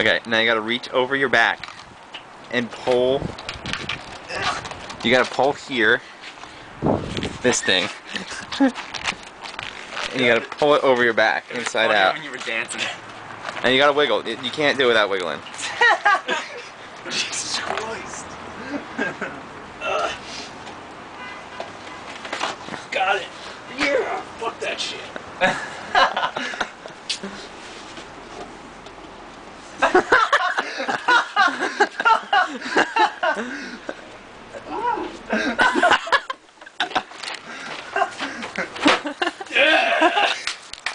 Okay, now you gotta reach over your back and pull. You gotta pull here. This thing. And you gotta pull it over your back, inside out. When you were dancing. And you gotta wiggle. You can't do it without wiggling. Jesus Christ.